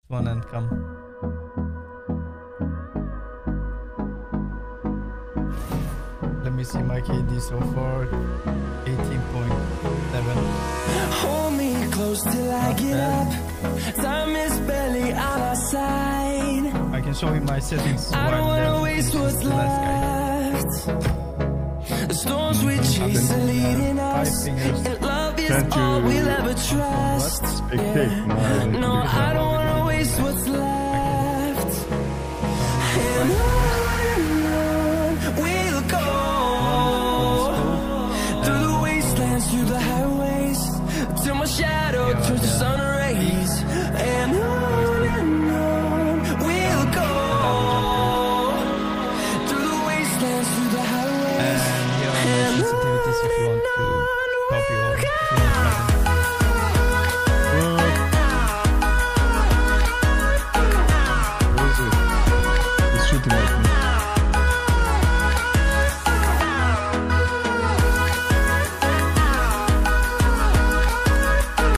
one and come. Let me see my KD so far. 18.7. Hold me close till I get up. Time is barely on our side. I can show you my settings. I don't wanna waste what's left. The storms we chase are leading us, and love is all we'll ever trust. Yeah. No, I don't wanna